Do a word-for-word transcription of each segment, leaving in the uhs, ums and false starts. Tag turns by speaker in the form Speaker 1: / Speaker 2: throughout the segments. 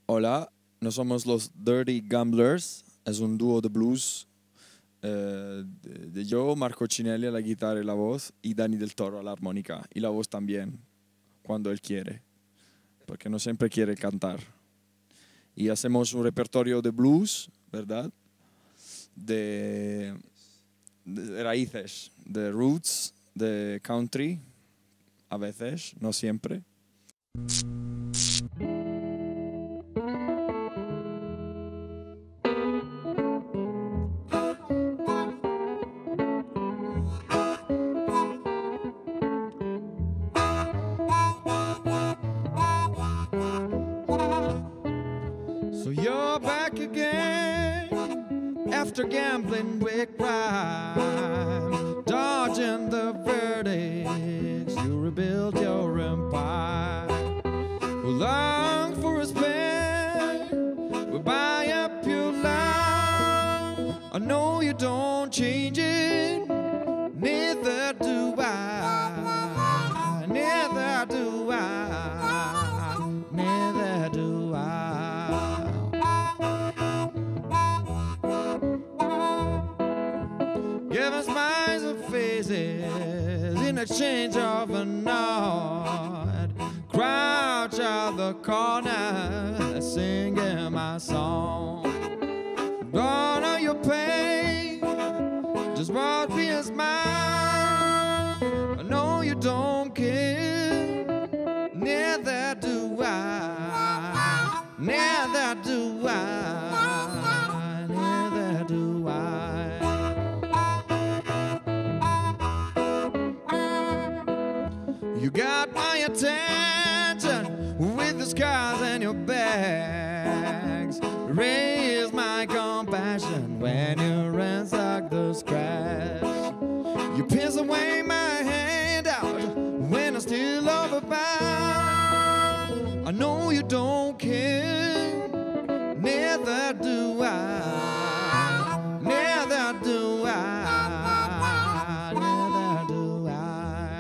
Speaker 1: Hola, no somos los Dirty Gamblers, es un dúo de blues eh, de, de yo, Marco Cinelli a la guitarra y la voz, y Dani del Toro a la armónica, y la voz también, cuando él quiere, porque no siempre quiere cantar. Y hacemos un repertorio de blues, ¿verdad? De, de raíces, de roots, de country, a veces, no siempre. So you're back again after gambling with crime, dodging the verdicts. You rebuild your empire. Long for a spin, we'll buy up your life. I know you don't change it, neither do I. Neither do I. Neither do I. Give us smiles and faces in exchange of a nod. Crouch out the corner, singing my song. Gone are your pain, just brought me a smile. I know you don't care, neither do I. Neither do I. Neither do I. You got my attention with the scars and your bags. Raise my compassion when you ransack the scratch. You pierce away my hand out when I'm still overbound. I know you don't care, neither do I. Neither do I. Neither do I.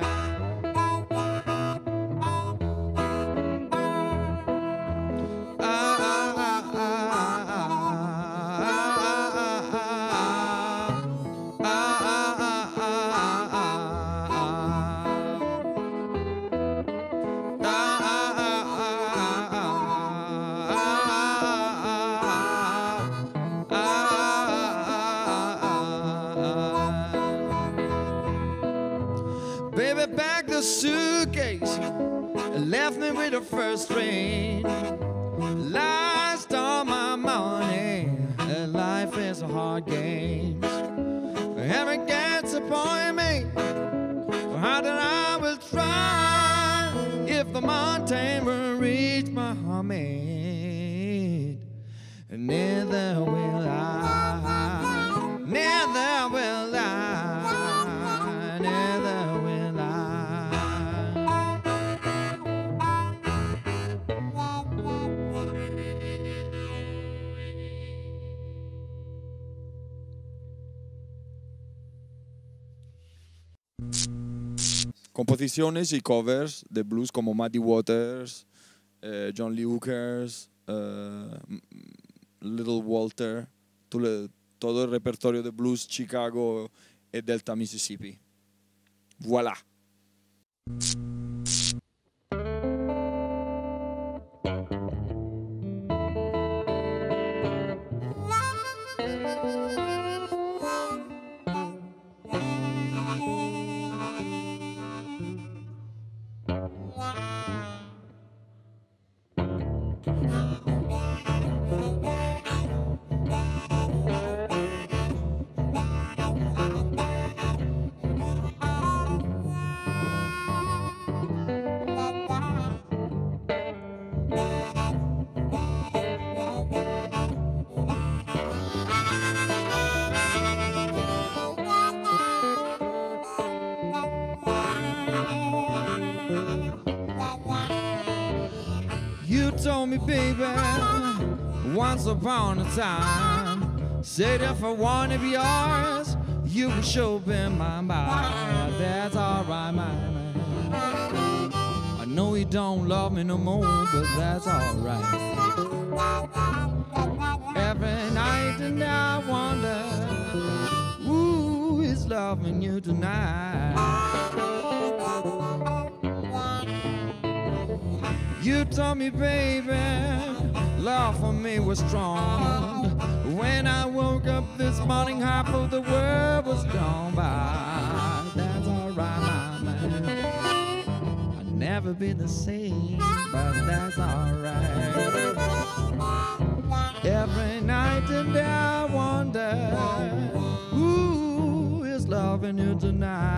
Speaker 1: Baby, packed the suitcase, left me with the first train. Lost all my money, and life is a hard game. Every gets appointment, how that I will try. If the mountain will reach my homemade, neither will I. Neither will I. Neither will I. Composiciones y covers de blues como Muddy Waters, eh, John Lee Hookers, eh, Little Walter, todo el repertorio de blues Chicago y Delta Mississippi. Voilà. You told me, baby, once upon a time, said if I want to be yours, you would show up in my mind. That's alright, my man. I know you don't love me no more, but that's alright. and I wonder who is loving you tonight. You told me, baby, love for me was strong. When I woke up this morning, half of the world was gone by. That's alright, my man. I'll never be the same, but that's alright. Every night and day I wonder who is loving you tonight.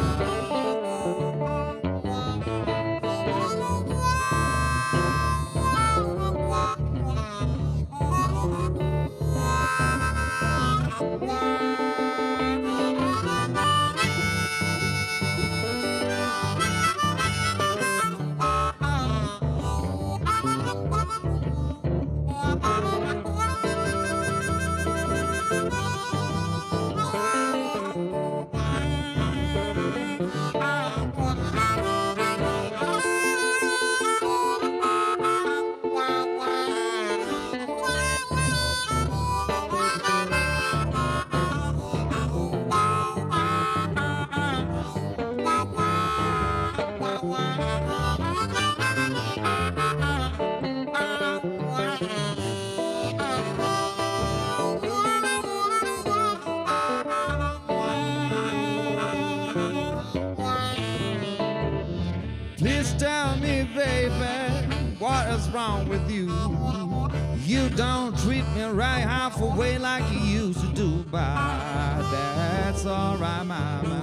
Speaker 1: Please tell me, baby, what is wrong with you? You don't treat me right half away like you used to do, but that's alright, mama.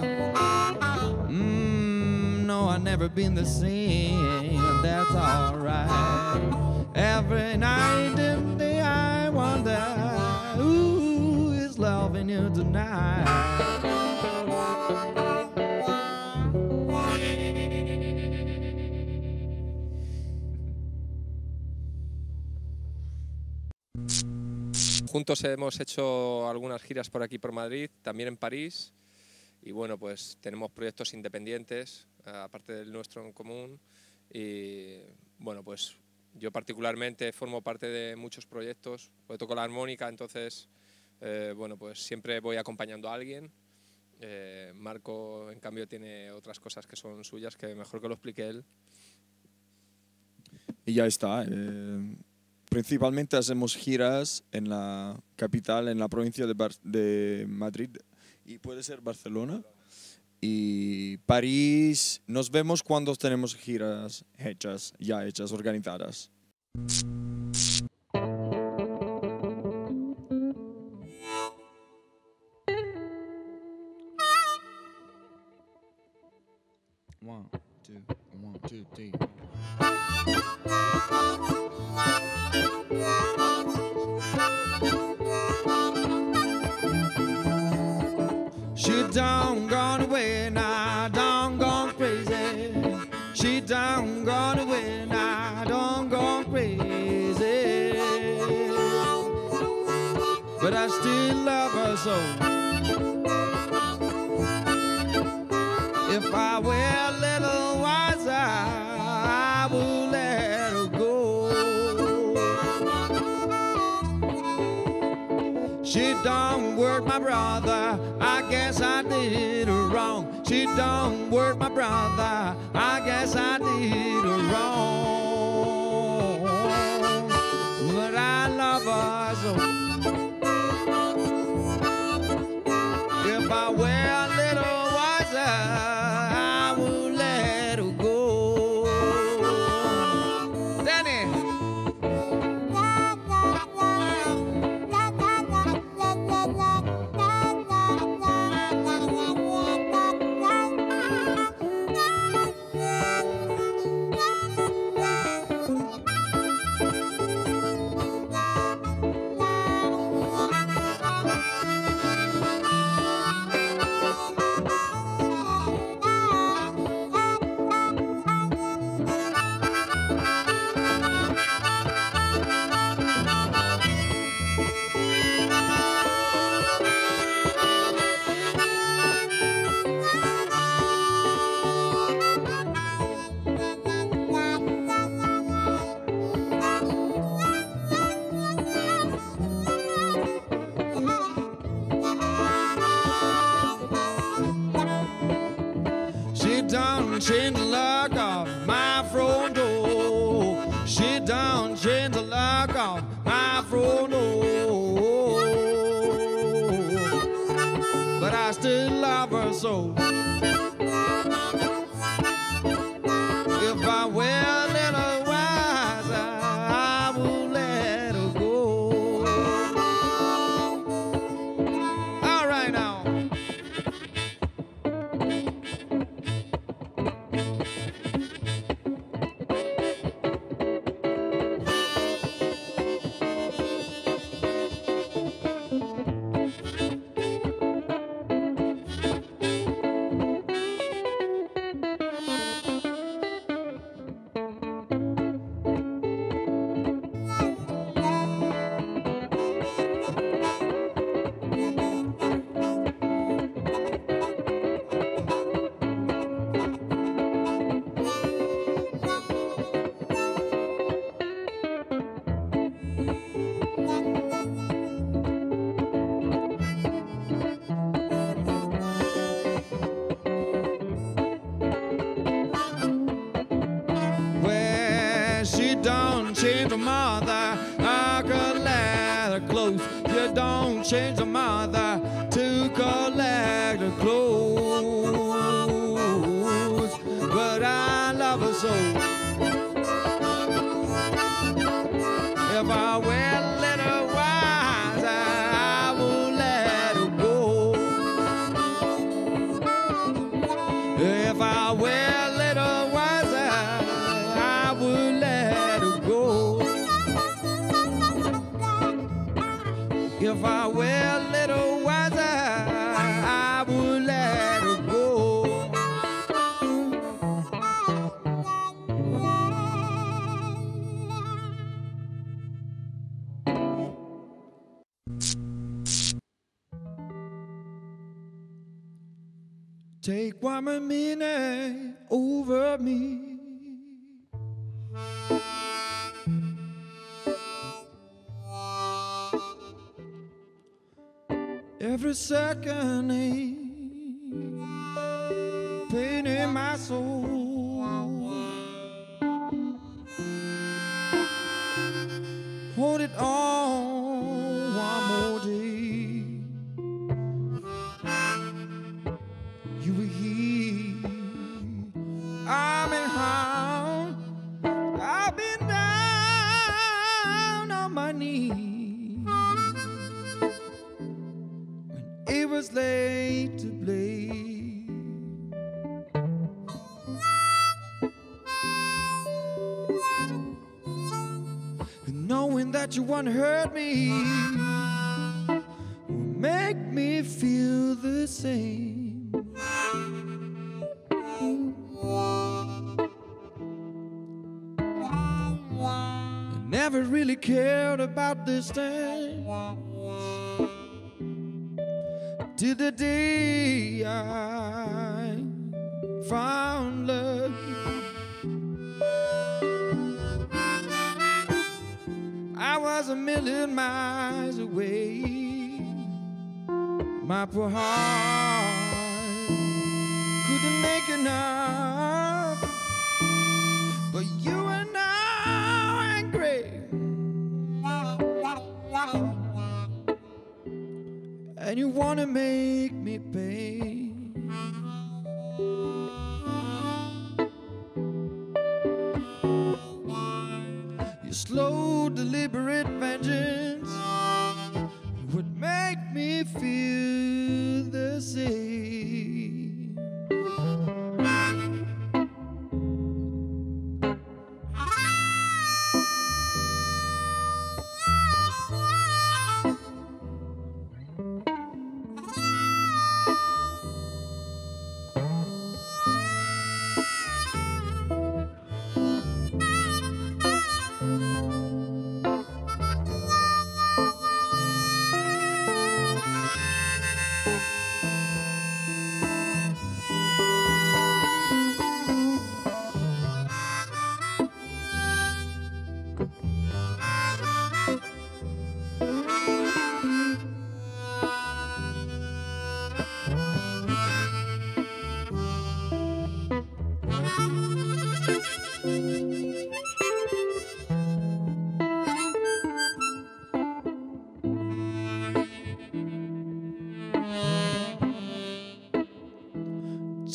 Speaker 1: Mmm, no, I've never been the same, that's alright. Every night and day I wonder who is loving you tonight.
Speaker 2: Juntos hemos hecho algunas giras por aquí, por Madrid, también en París. Y bueno, pues tenemos proyectos independientes, aparte del nuestro en común. Y bueno, pues yo particularmente formo parte de muchos proyectos. Pues toco la armónica, entonces, eh, bueno, pues siempre voy acompañando a alguien. Eh, Marco, en cambio, tiene otras cosas que son suyas, que mejor que lo explique él.
Speaker 3: Y ya está. Eh... Principalmente hacemos giras en la capital, en la provincia de, Bar de Madrid, y puede ser Barcelona. Y París, nos vemos cuando tenemos giras hechas, ya hechas, organizadas.
Speaker 1: One, two, one, two, three. She done gone away now, done gone crazy. She done gone away now, done gone crazy. But I still love her so. If I were a little wiser, I would let her go. She done work my brother, I guess I did her wrong. She done work my brother, I guess I did her wrong. But I love her so. If I were a little wiser, I would let her go. Danny. done changed the lock of my front door. She done changed the lock of my front door. But I still love her so. If I were a little wiser, I would let her go. All right now. Don't change her mother, I could let her close. You don't change her mother to collect her clothes. But I love her so. If I were a little wiser, I would let her go. If I were a little wiser, I would let her go. If I were a little wiser, I would let her go. Take one minute over me. Every second ain't pain in my soul. Hold it on one more day. You were here, I'm in home. I've been down on my knees. It was late to blame. And knowing that you won't hurt me will make me feel the same. I never really cared about this thing till the day I found love. I was a million miles away. My poor heart couldn't make enough, but you are now angry, and you want to make me pay. Your slow, deliberate vengeance would make me feel the same.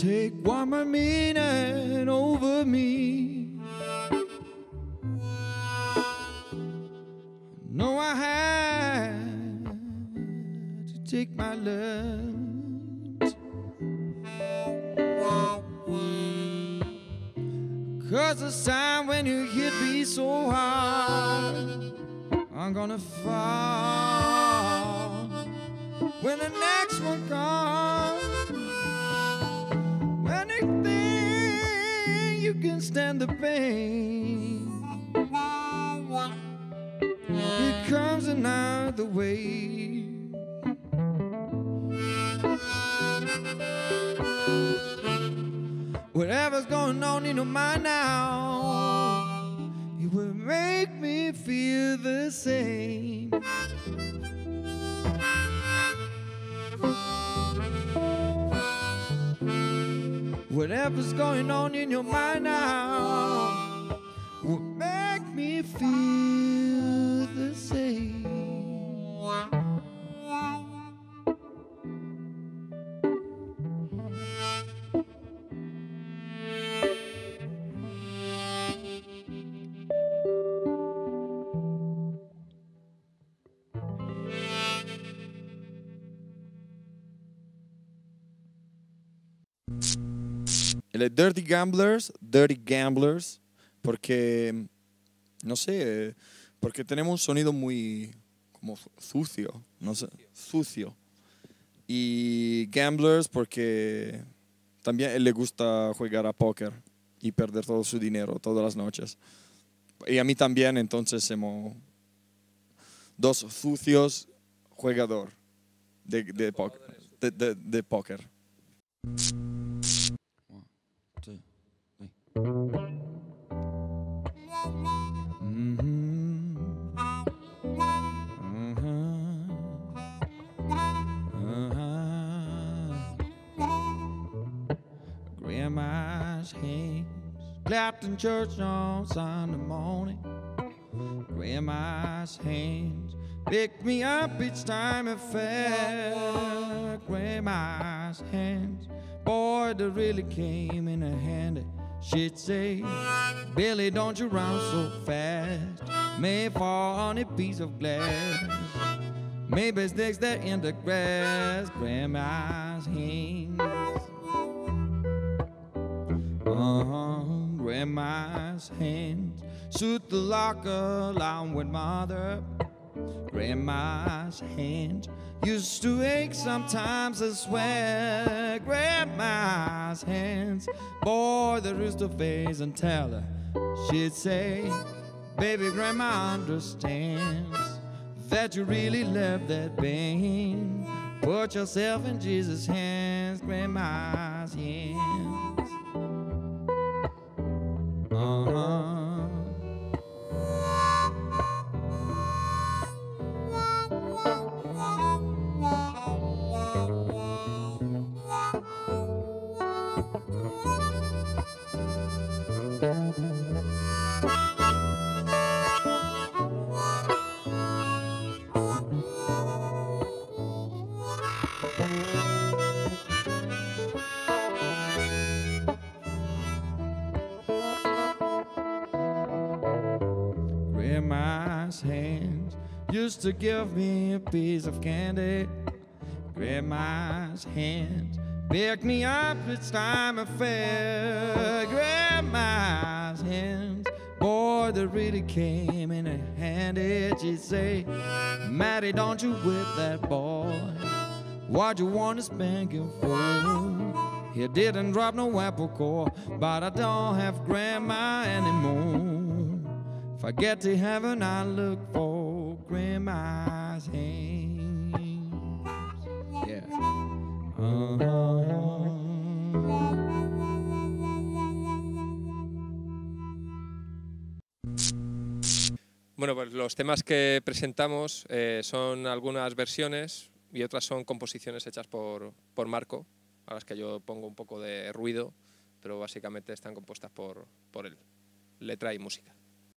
Speaker 1: take one more minute over me. No, I had to take my lunch, 'cause this time when you hit me so hard, I'm gonna fall when the next one comes. When you think you can stand the pain, here comes another wave. Whatever's going on in your mind now, it will make me feel the same. Whatever's going on in your mind now will make me feel the same.
Speaker 3: Les Dirty Gamblers, Dirty Gamblers, porque, no sé, porque tenemos un sonido muy como sucio, no sé, sucio. Y Gamblers porque también él le gusta jugar a póker y perder todo su dinero todas las noches. Y a mí también, entonces somos dos sucios jugadores de, de, póker, de, de, de póker.
Speaker 1: Mm-hmm. Uh-huh. Uh-huh. Grandma's hands clapped in church on Sunday morning. Grandma's hands picked me up each time it fell. Grandma's hands, boy, they really came in handy. She'd say, Billy, don't you run so fast. May fall on a piece of glass. Maybe sticks there in the grass. Grandma's hands. Uh-huh. Grandma's hands shoot the locker along with mother. Grandma's hands used to ache sometimes, I swear. Grandma's hands, boy, the rooster face and tell her. She'd say, baby, Grandma understands that you really love that pain. Put yourself in Jesus' hands, Grandma's hands. Uh-huh. Grandma's hands used to give me a piece of candy. Grandma's hands picked me up each time I fell. Grandma's hands, boy, they really came in handy. She'd say, Matty, don't you whip that boy. What you want to spank him for? He didn't drop no apple core, but I don't have Grandma anymore. If I get to heaven, I look for Grandma's hands. Yeah. Uh-huh.
Speaker 2: Bueno, pues los temas que presentamos eh, son algunas versiones y otras son composiciones hechas por, por Marco, a las que yo pongo un poco de ruido, pero básicamente están compuestas por, por él, letra y música.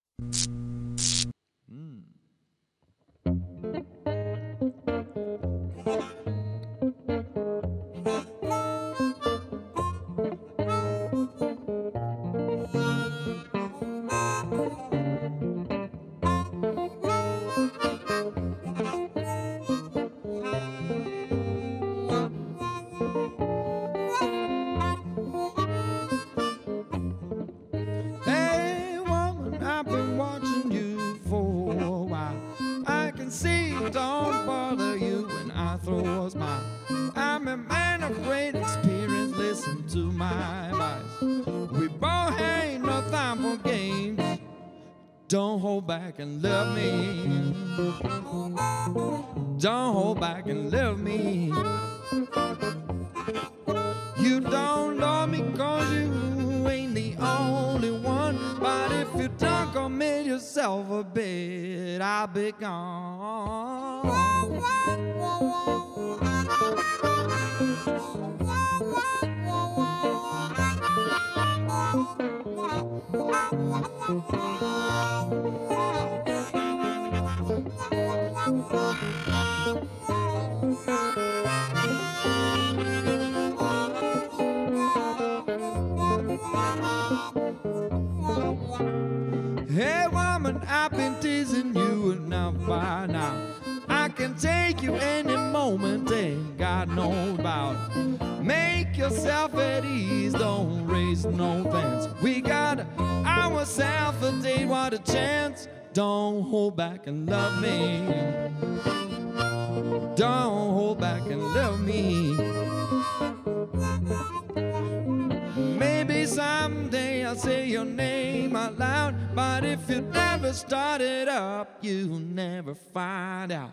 Speaker 1: Mm. so don't bother you when I throw a smile. I'm a man of great experience, listen to my advice. We both ain't no time for games. Don't hold back and love me. Don't hold back and love me. You don't love me cause you ain't the only one. But if you don't commit yourself a bit, I'll be gone. Hey woman, I've been teasing you enough by now. I can take you any moment, ain't got no doubt. Make yourself at ease, don't raise no fence. We got ourselves a date, what a chance. Don't hold back and love me. Don't hold back and love me. Maybe someday I'll say your name out loud, but if you never start it up, you'll never find out.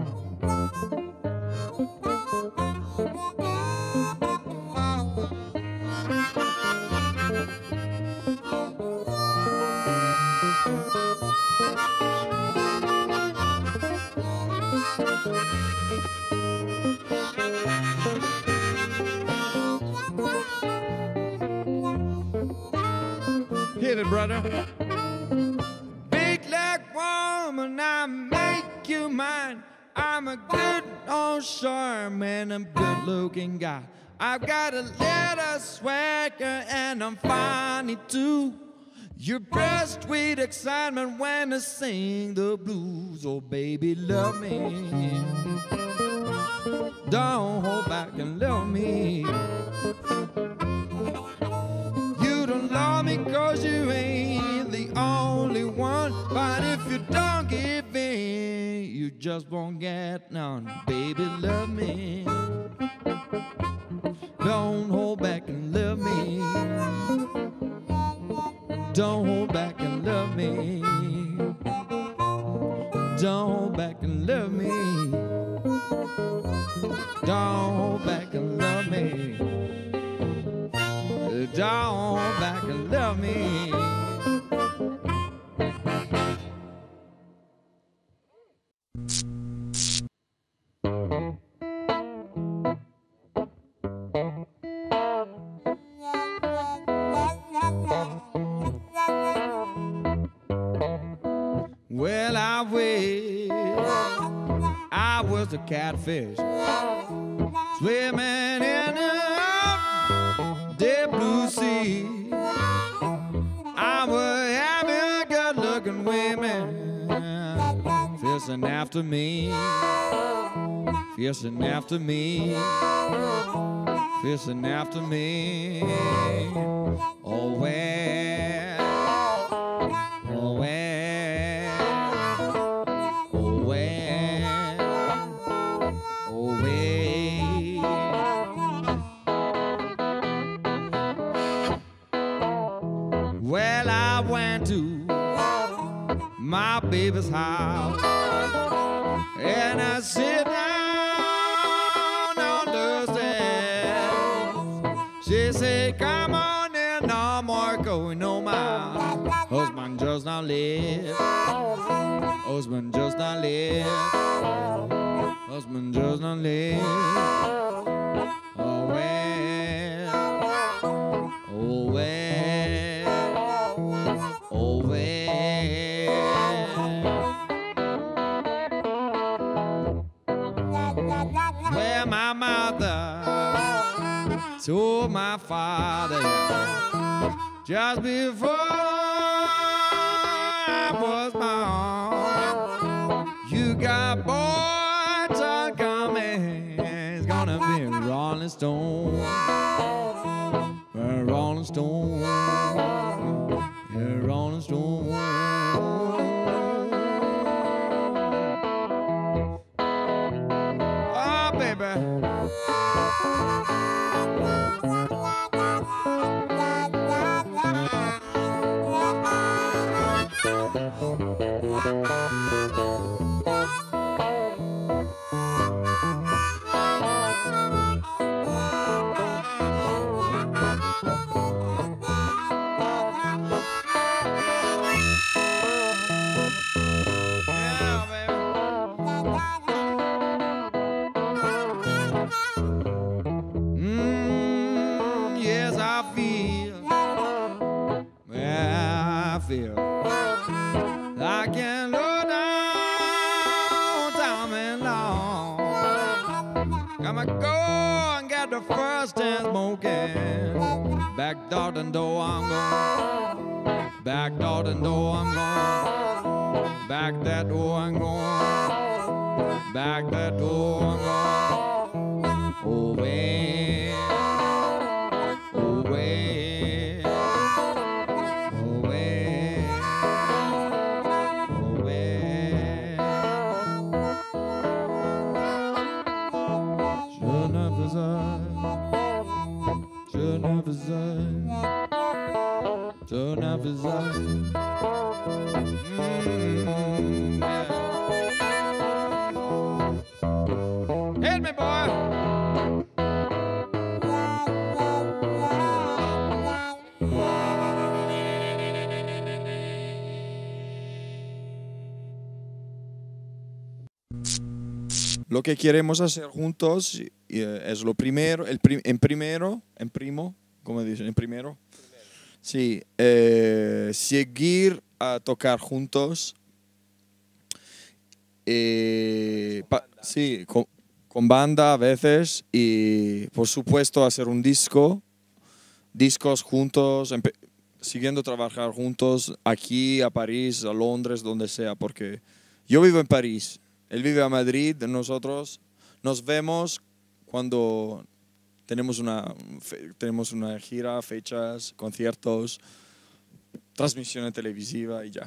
Speaker 1: Hit it, brother. Big leg woman, I make you mine. I'm a good old charmin', I'm a good looking guy. I've got a little swagger and I'm funny too. You're breast with excitement when I sing the blues. Oh baby, love me. Don't hold back and love me. You don't love me cause you ain't the only one. But if you don't give in, you just won't get none. Baby, love me. Don't hold back and love me. Don't hold back and love me. Don't hold back and love me. Don't hold back and love me. Don't hold back and love me. Well, I wish I was a catfish swimming in the deep blue sea. I would have a good-looking women fishing after me, fishing after me, fishing after me. Oh well, oh well, oh well, oh well. Well, I went to my baby's house and I sit down on the stairs. She said, come on in, no more going on. My husband just not live. Husband just not live. Husband just not live. Oh well. Oh well. Oh well. Well, my mother told my father just before I was born, you got boy child coming, it's gonna be a Rolling Stone, a Rolling Stone, a Rolling Stone. I'ma go and get the first and smoking. Back door and door I'm going. Back door and door I'm going. Back that door I'm going. Back that door I'm going. Oh, way. Oh, way. Oh, way. Oh, way. Je ne faisais, je ne faisais, je ne faisais. Mm, yeah. Hit me, boy.
Speaker 3: Lo que queremos hacer juntos eh, es lo primero, el prim- en primero, en primo, ¿cómo dicen? En primero. Sí, eh, seguir a tocar juntos. Eh, pa- sí, con, con banda a veces y por supuesto hacer un disco, discos juntos, empe- siguiendo trabajar juntos aquí, a París, a Londres, donde sea, porque yo vivo en París. Él vive a Madrid, nosotros nos vemos cuando tenemos una, fe- tenemos una gira, fechas, conciertos, transmisiones televisivas y ya.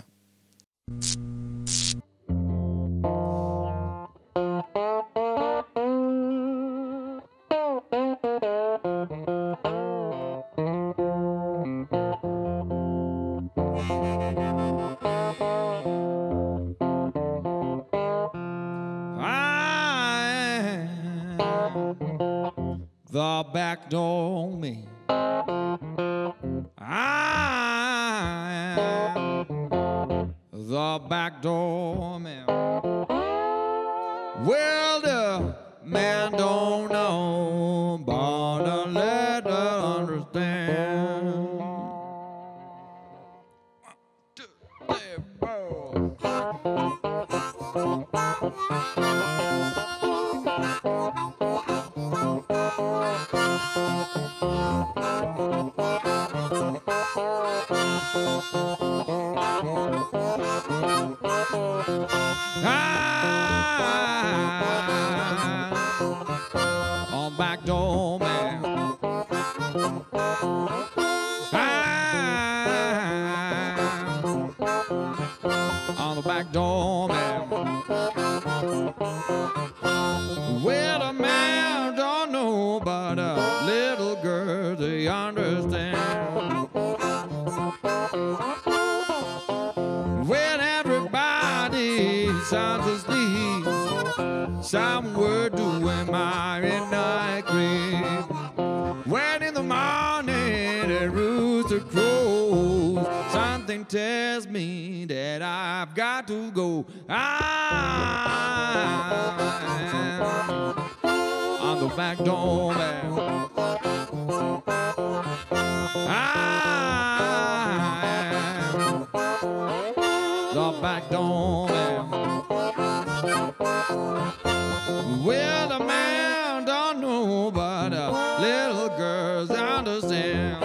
Speaker 1: I am the back door man. I am the back door man. Well, the man don't know, but I let her understand. One, two, three, four. I'm on back door man. I'm on the back door man. Well, a man don't know, but a little girl they understand. When everybody sounds asleep, somewhere doing my midnight creep. When in the morning the rooster crows, something tells me that I've got to go. I'm on the back door man. I'm the back door man. Well, the man don't know, but the little girls understand.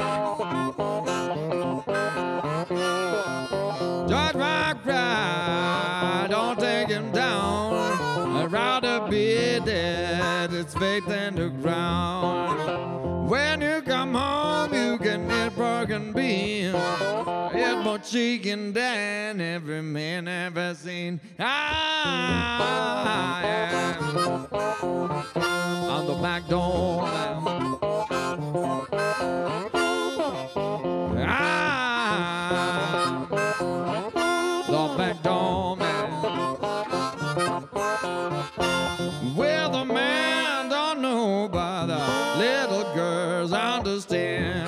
Speaker 1: Judge my cry, don't take him down. I'd rather be dead, it's faith in the ground. When you come home, you can eat broken beans. Eat more chicken than every man ever seen. I am on the back door man. I'm the back door man. Well, the man don't know, but the little girls understand.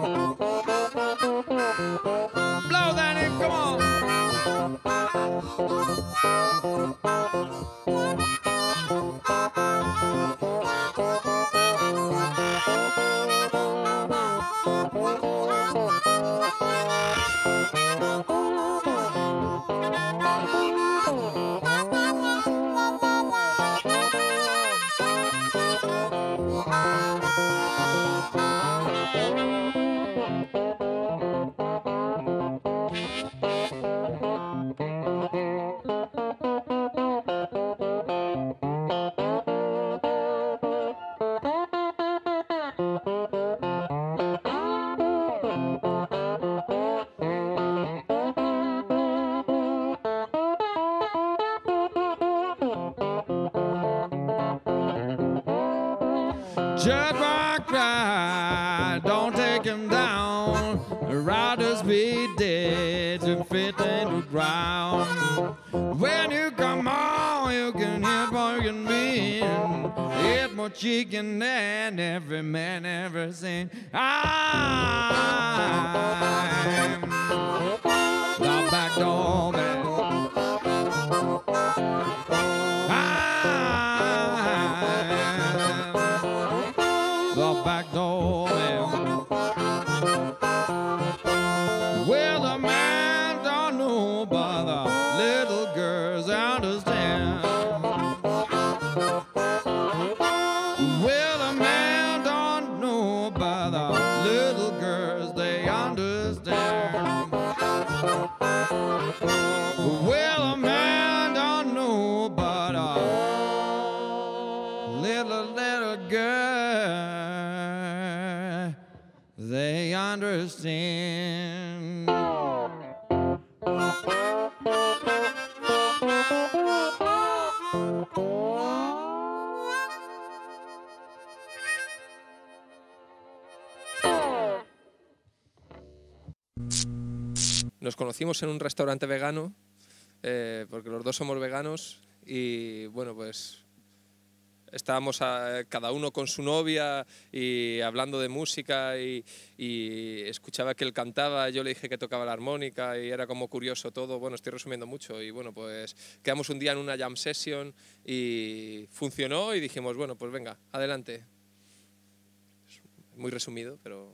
Speaker 1: Blow that in, come on. Just rock right, don't take him down. Riders be dead to fit in the ground. When you come on, you can hit what you can be. Hit more chicken than every man ever seen. I'm the back door man. The back door man. Well, the man don't know, but the little girls understand. Well, the man don't know, but the little girls, they understand. Well, a man don't know, but a little, little girl, they understand.
Speaker 2: Nos conocimos en un restaurante vegano, eh, porque los dos somos veganos, y bueno, pues estábamos a, cada uno con su novia y hablando de música y, y escuchaba que él cantaba, yo le dije que tocaba la armónica y era como curioso todo. Bueno, estoy resumiendo mucho y bueno, pues quedamos un día en una jam session y funcionó y dijimos, bueno, pues venga, adelante. Muy resumido, pero...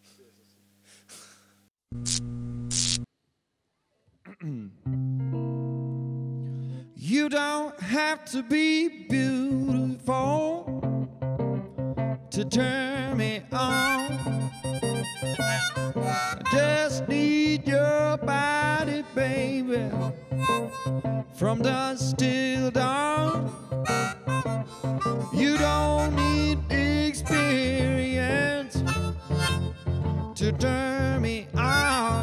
Speaker 1: You don't have to be beautiful to turn me on. I just need your body, baby, from dusk till dawn. You don't need experience to turn me on.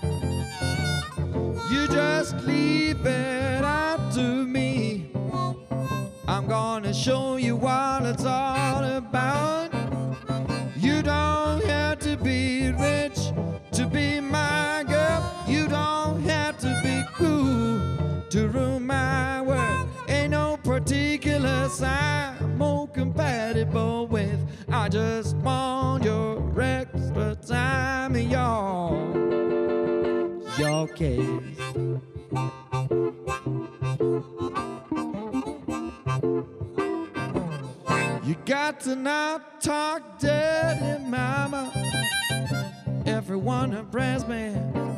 Speaker 1: You just leave it up to me. I'm gonna show you what it's all about. You don't have to be rich to be my girl. You don't have to be cool to rule my world. Ain't no particular sign I'm more compatible with. I just want your extra time and your your case. You got to not talk dirty, mama. Everyone impress me.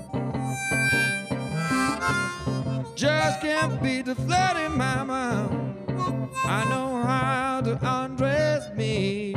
Speaker 1: Just can't be the flirty, mama. I know how to undress me.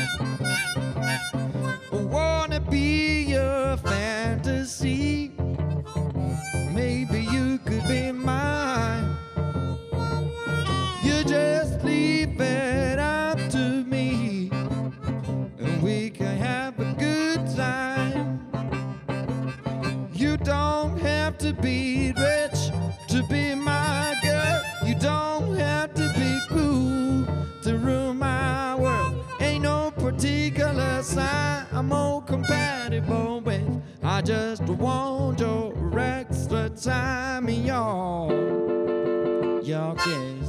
Speaker 1: Wanna be your fantasy. Maybe you could be mine. You just leave it up to me, and we can have a good time. You don't have to be rich to be my girl. You don't have to be cool to rule my world. Ain't no particular sign I'm more compatible with. I just want your extra time in your, your kiss.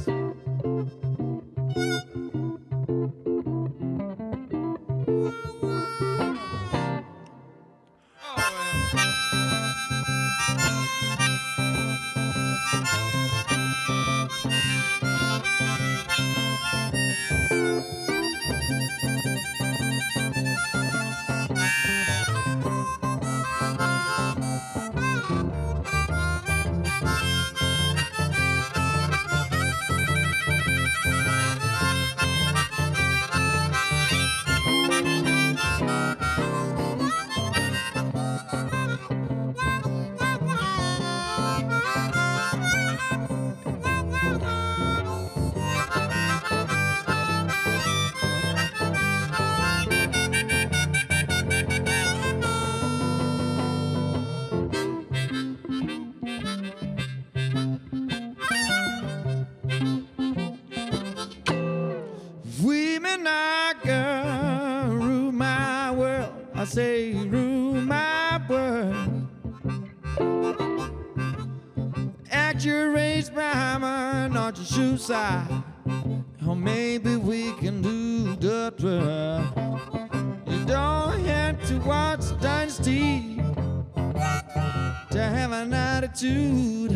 Speaker 1: on your shoe side, or maybe we can do the twirl. You don't have to watch Dynasty to have an attitude.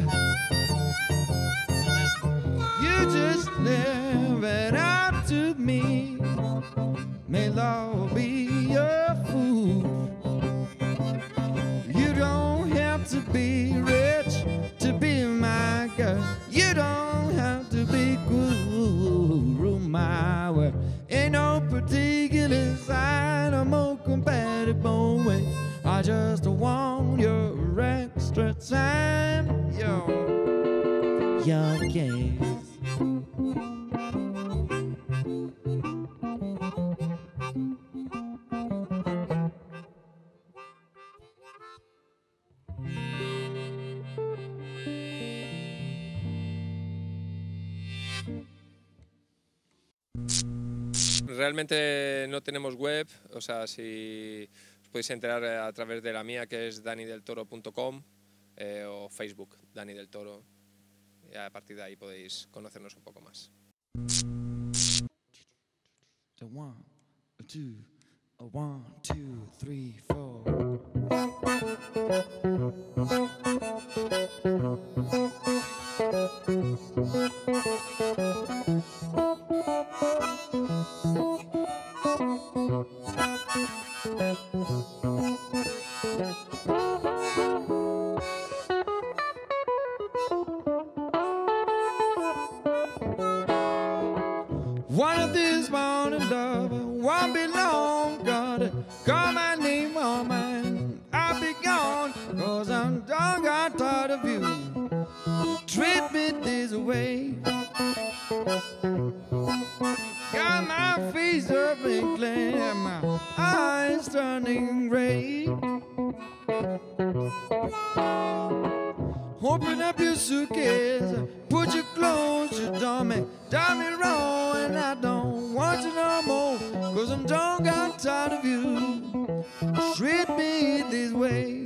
Speaker 1: You just leave it up to me. May love be your food. You don't have to be rich to be my girl. You don't have to be guru my world. Ain't no particular side or more compatible way. I just want your extra time, yo, your gaze.
Speaker 2: Realmente no tenemos web, o sea, si os podéis enterar a través de la mía, que es dani del toro punto com, eh, o Facebook, Dani del Toro, y a partir de ahí podéis conocernos un poco más.
Speaker 1: A one, a two, a one, two, three, four. One of these morning lovers won't be long, gonna call my name on mine. I'll be gone, cause I'm done, got tired of you. Treat me this way. Got my face up and clean and my eyes turning gray. Open up your suitcase, put your clothes, you dummy, done me wrong, and I don't want you no more, cause I'm done, got tired of you. Treat me this way.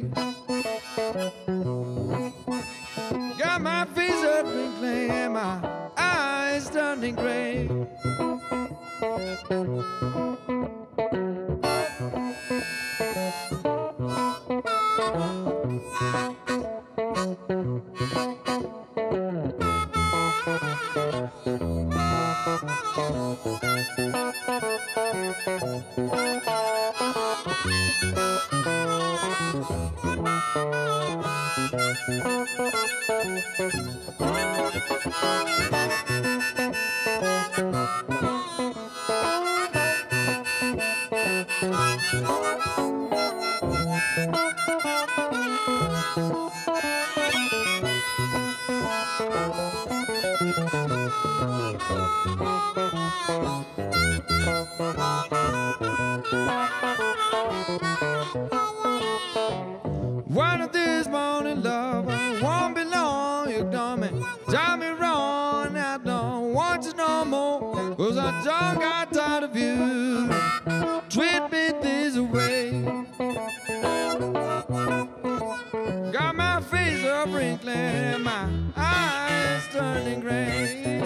Speaker 1: Got my face up and clean and my eyes turning gray. One of these morning lovers won't be long, you dummy, done me wrong, I don't want you no more, cause I done got tired of you. Treat me this way. Got my face up wrinkling and my eyes turning gray.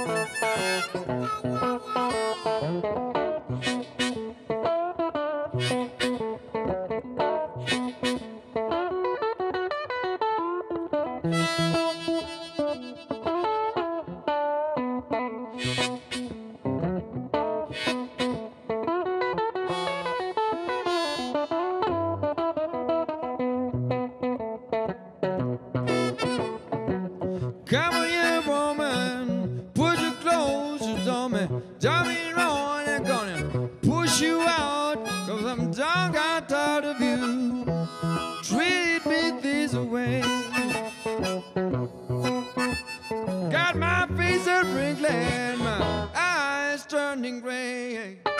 Speaker 1: Come on, you woman, put your clothes, you dummy, done me wrong, I'm gonna push you out, cause I'm done, got tired of you. Treat me this way. Got my face a wrinkling, my eyes turning gray.